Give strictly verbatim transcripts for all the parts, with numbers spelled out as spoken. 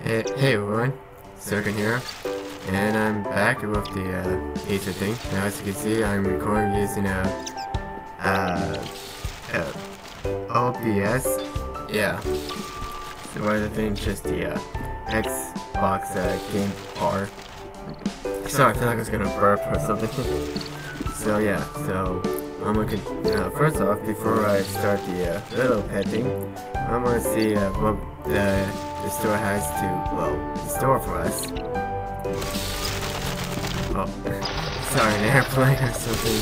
Hey, hey everyone, Zircon here, and I'm back with the uh, Easter thing. Now as you can see, I'm recording using a, uh, uh, O B S, yeah, so what the thing, just the uh, Xbox uh, game bar. Sorry, I feel like I was gonna burp or something. So yeah, so I'm gonna, uh, first off, before I start the uh, little pet thing, I'm gonna see uh, what the the store has to, well, the store for us. Oh, sorry, an airplane or something.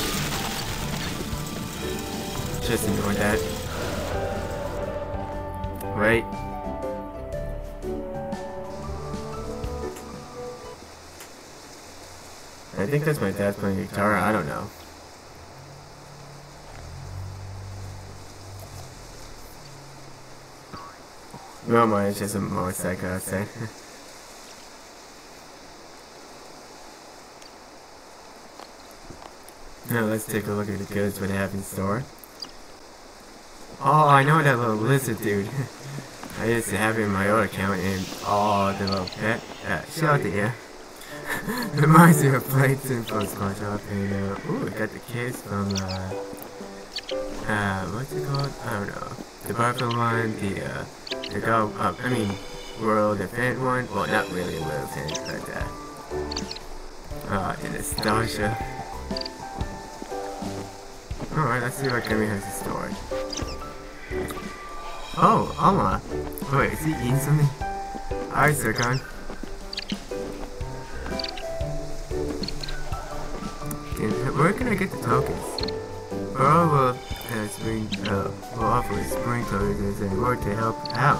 Just ignore that. Wait. I think that's my dad playing guitar, I don't know. No, mine is just a motorcycle outside. Now let's take a look at the goods what they have in store. Oh, I know that little lizard dude. I used to have it in my old account, and oh, the little pet. Uh, shut the air. Reminds me of plates and from SpongeBob. And uh, ooh, I got the case from uh, uh, what's it called? I don't know. The Buffalo one, the uh. The go, uh, I mean, World Event one. Well, not really a World Event, but uh, uh, the nostalgia. Alright, let's see what Kimmy has in store. Oh, Alma. Wait, is he eating something? RSZircon. And where can I get the tokens? Bro will uh, spring, uh, will offer spring tokens and work to help out.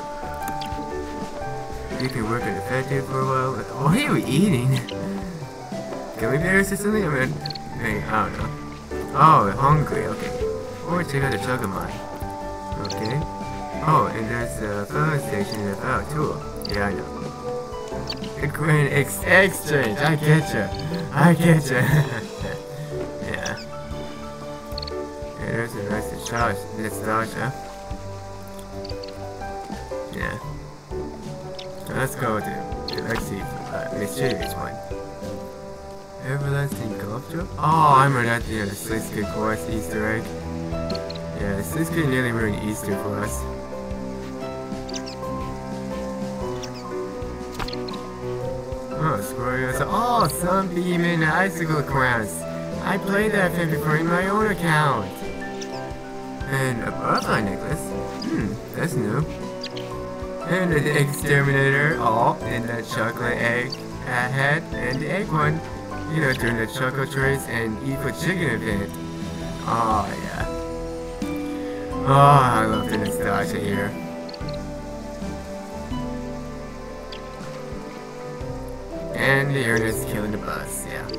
You can work in the factory for a while. What are we eating? Gummy bears or something? I mean, hey, I don't know. Oh, hungry, okay. Or check out the sugar mine. Okay. Oh, and there's a filling station in the back too. Yeah, I know. The Grand ex Exchange, I get you. I get you. Yeah. Yeah, there's a nice nostalgia. Yeah. So let's go to the let's see uh, mischievous one. Everlasting golf drop? Oh, I remember that, yeah, the sixth grade course Easter egg. Yeah, the sixth grade nearly ruined Easter for us. Oh, Squirrels. Oh, Sunbeam and Icicle Crowns. I played that thing before in my own account. And a butterfly necklace. Hmm, that's new. And the exterminator. Oh, and the chocolate egg I had, and the egg one. You know, during the chocolate trace and evil chicken event. Oh yeah. Oh, I love the nostalgia here. And the Ernest killing the bus. Yeah.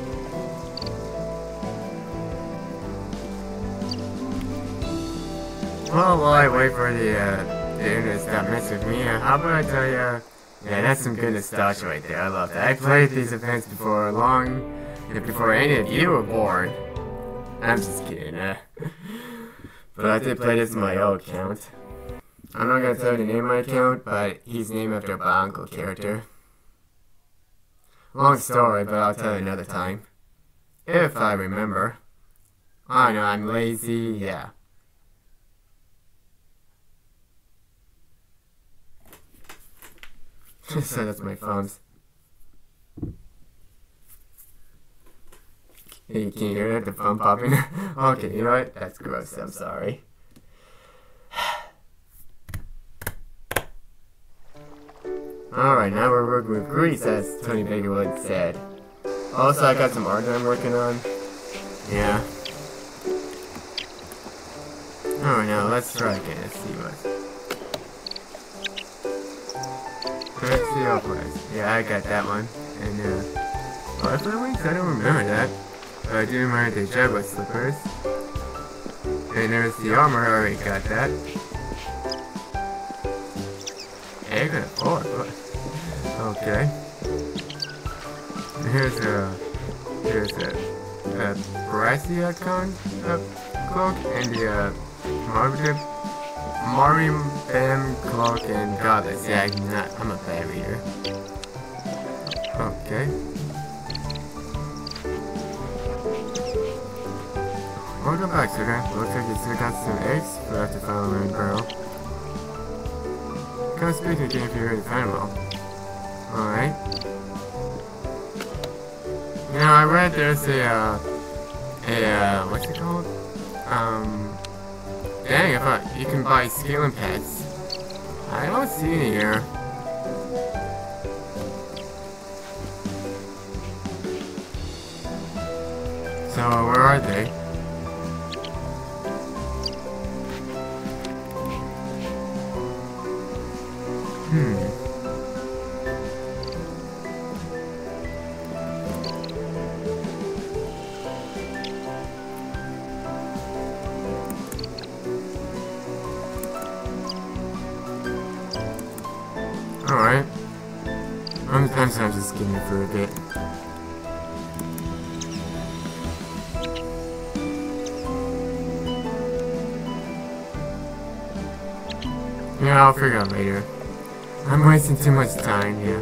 Well, while I wait for the, uh, the internet to stop messing with me, uh, how about I tell you, uh, yeah, that's some good nostalgia right there, I love that. I played these events before long, before any of you were born. I'm just kidding, uh, but I did play this in my old account. I'm not gonna tell you the name of my account, but he's named after a Bongo character. Long story, but I'll tell you another time. If I remember. I know, I'm lazy, yeah. So that's my phones. Hey, can you hear that? The phone popping? Okay, you know what? That's gross, I'm sorry. Alright, now we're working with grease, as Tony Bakerwood said. Also, I got some art that I'm working on. Yeah. Alright, now let's try again. Let's see what. Let's see how far. Yeah, I got that one. And, uh, butterfly wings? I don't remember that. But I do remember the Jabba slippers. And there's the armor, I already got that. Egg and a fork? Okay. Here's a, here's a, a RSZircon uh, cloak and the, uh, Marble, Mariam, Bam, Cloak, and Goddess. Yeah, I'm not. I'm a bad reader. Okay. Welcome back, Zircon. Looks like you still got some eggs left to follow in Pearl. Come speak to the game if you're ready to find them all. Alright. You know, I read there's a, uh, a, uh, what's it called? Um, dang, I thought you can buy scaling pets. I don't see any here. So, where are they? Hmm. Alright. I'm, I'm just getting it for a bit. Yeah, I'll figure out later. I'm wasting too much time here.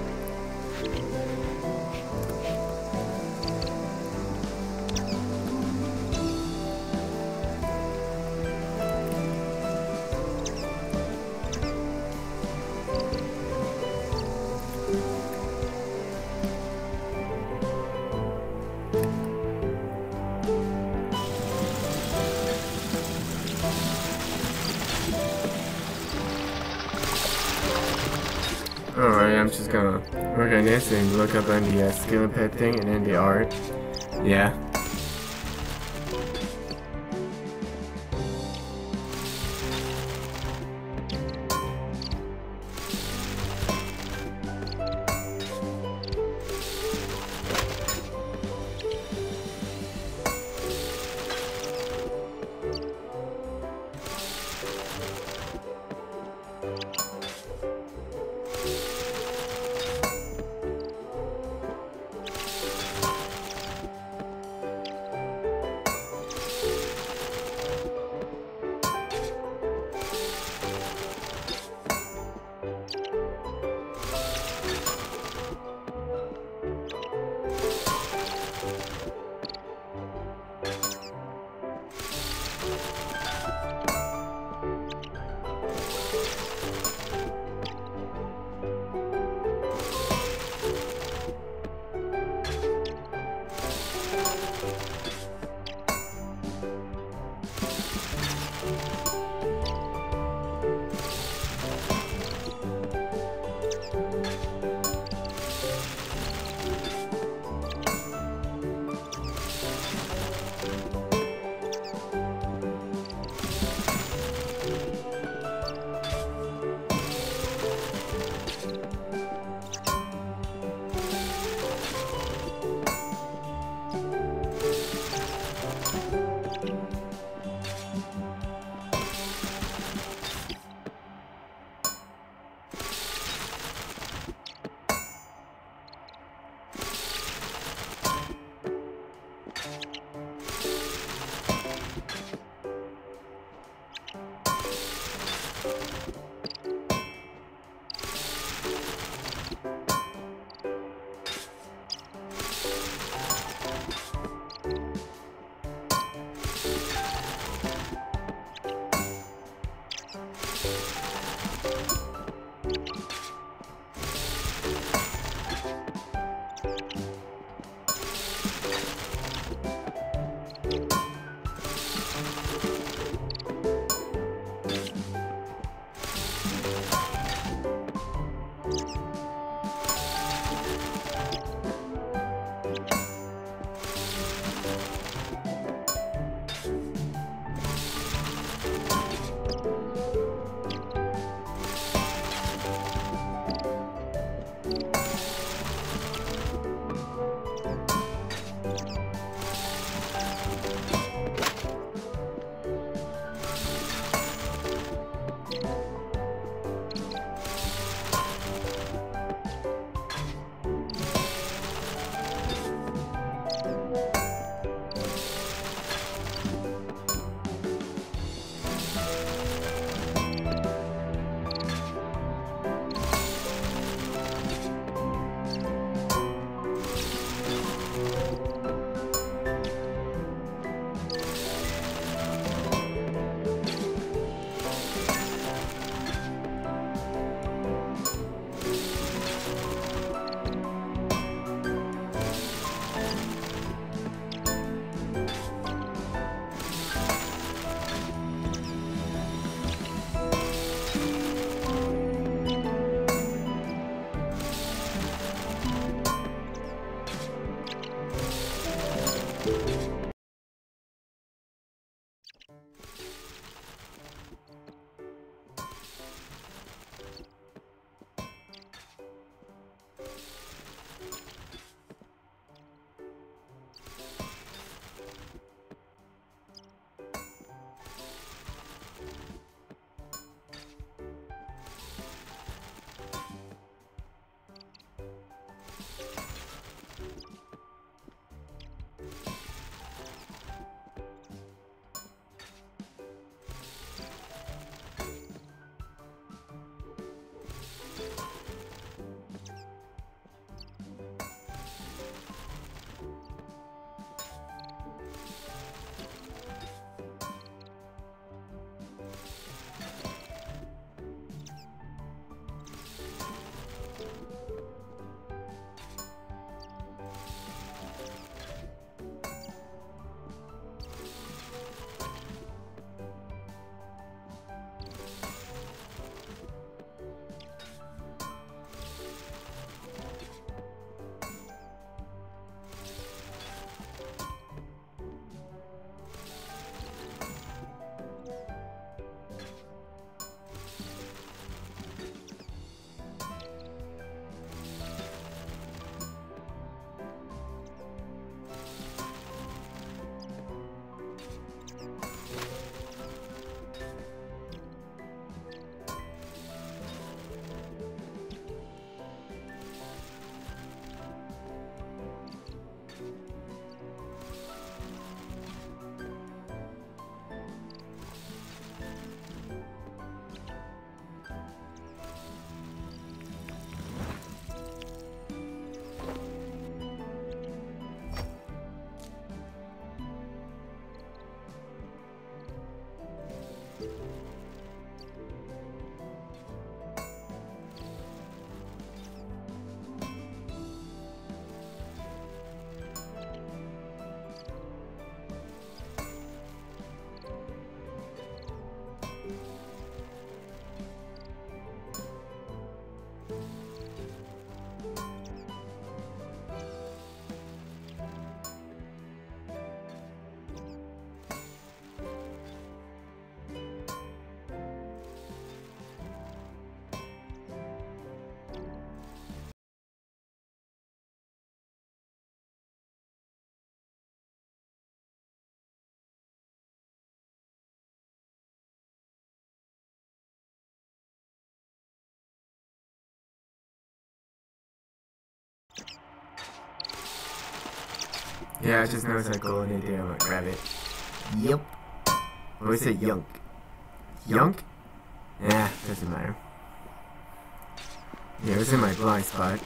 Alright, I'm just gonna work on this and look up on the uh, skill pet thing and then the art. Yeah. Yeah, I just noticed that golden in there. I'm gonna grab it. Yep. Or is it yunk? Yunk? Yeah, doesn't matter. Yeah, it's in my blind spot.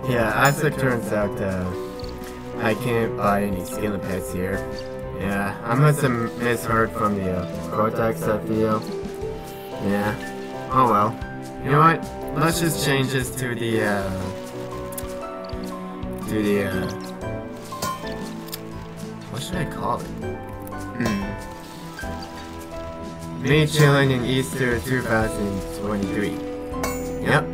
Yeah, as it turns out, uh, I can't buy any scaling pets here. Yeah, I must have misheard from the uh, Cortex uh, video. Yeah. Oh well. You know what? Let's just change this to the, uh... To the, uh... what should I call it? Hmm. Me Chilling in Easter two thousand twenty-three. Yep.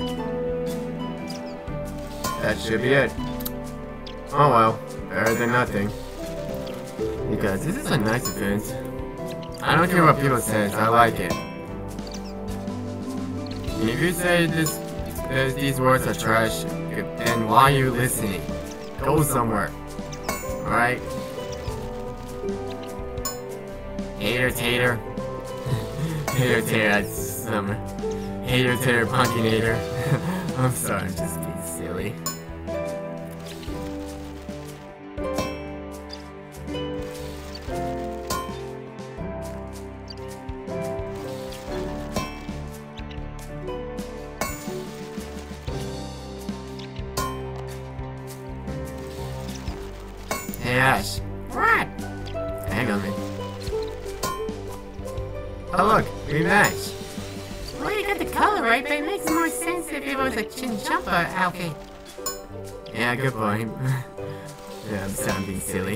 That should be it. Oh well. Better than nothing. Because this is a nice event. I don't care what people say, I like it. And if you say this, this these words are trash, then why are you listening? Go somewhere. Alright? Hater tater. Hater tater, that's some hater tater pumpkinator. I'm sorry, I'm just being silly. Hey Ash. What? Hang on, man. Oh look, we match. Well, you got the color right, but it makes more sense if it was a chinchompa outfit. Yeah, good point. Yeah, I'm sounding silly.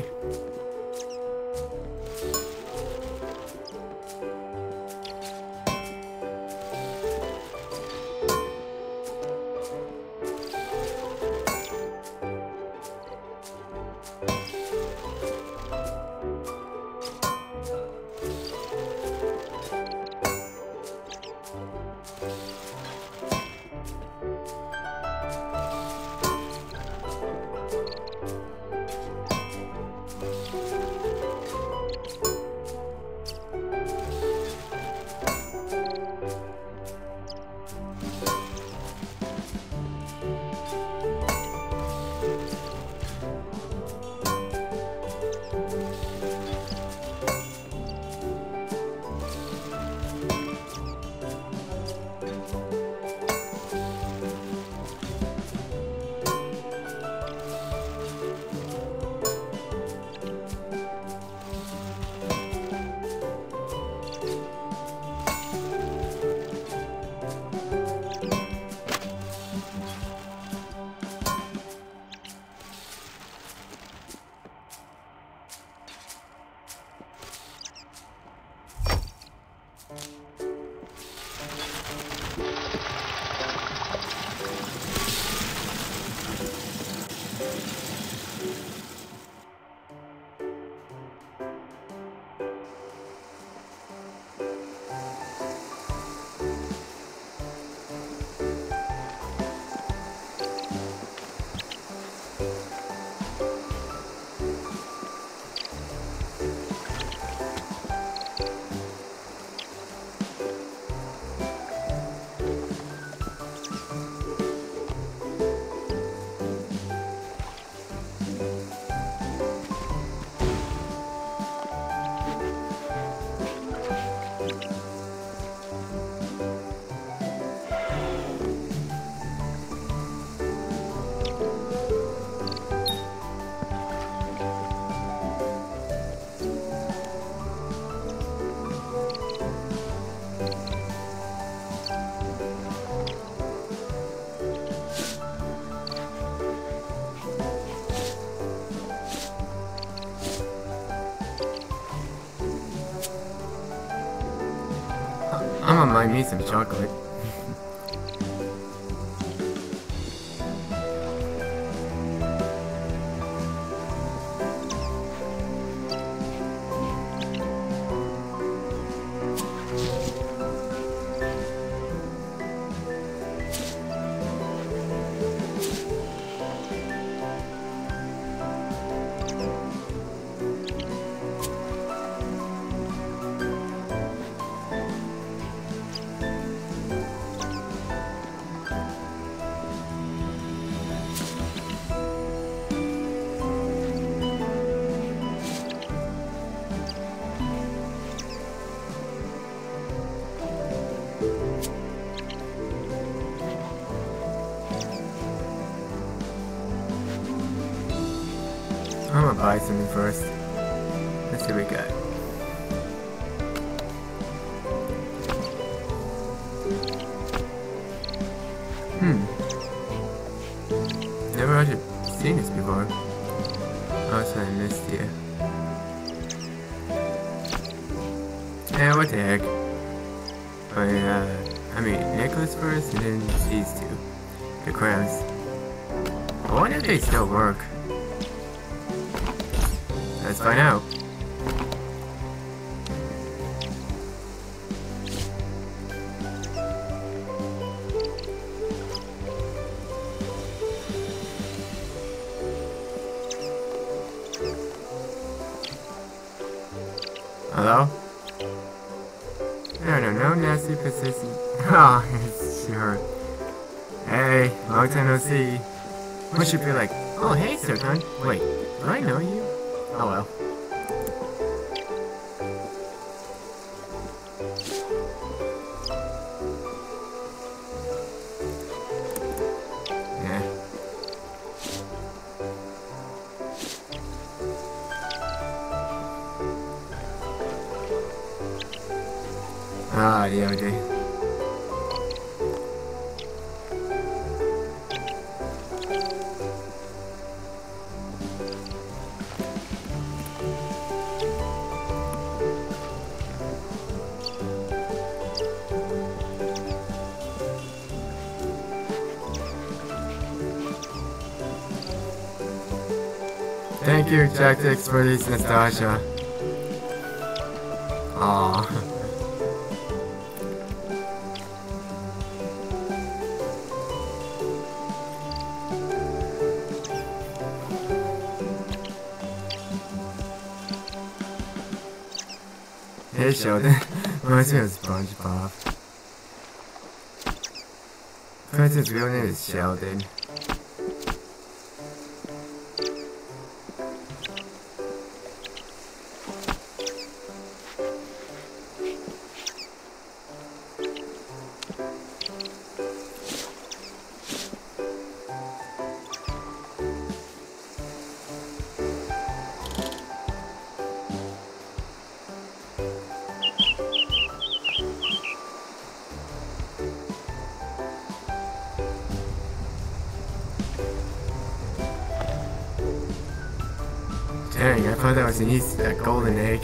I'm gonna buy me some chocolate. buy something first. Let's see what we got. Hmm. Never actually seen this before. Oh, so I missed here. Yeah, what the heck? I, uh, I mean, necklace first and then these two. The crowns. I wonder if they still work. Let's find out. Hello? No, no, no nasty persistent. Oh, sure. Hey, long time no see. What should be like? Oh, hey, Zircon. Wait, do I know you? Oh well. Yeah. Ah, yeah, okay. Thank you, Tactics, for this nostalgia. Aww. Hey, Sheldon. Reminds me of SpongeBob. Francis' real name is Sheldon. Dang, I thought that was an East, a golden egg.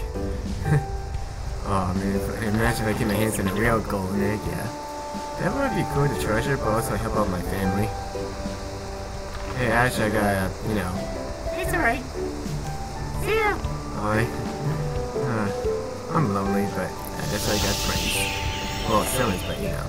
Oh man, if, imagine if I get my hands on a real golden egg, yeah. That would be cool to treasure, but also help out my family. Hey Ash, I got, you know. It's alright. See ya. I, uh, I'm lonely, but uh, that's why I got friends. Well, sillies, but you know.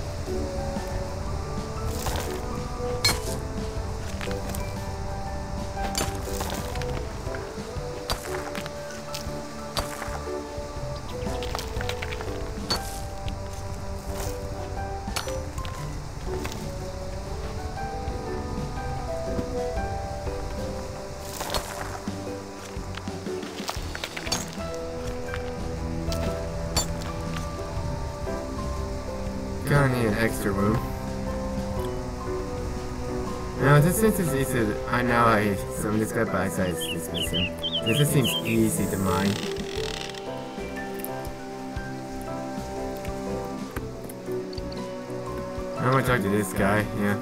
Gonna need an extra room. Now, this since it's easy, I know I some this guy by side is dismiss him. This just seems easy to mine. I'm gonna talk to this guy, yeah.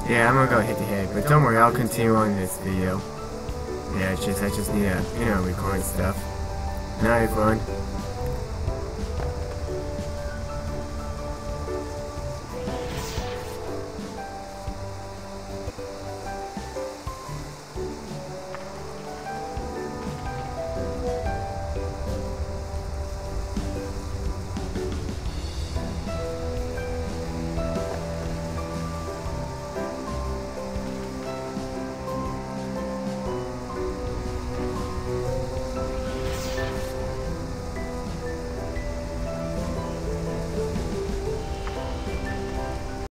Yeah, I'm gonna go hit the head, but don't worry, I'll continue on this video. Yeah, it's just, I just need to, you know, record stuff. Night, everyone.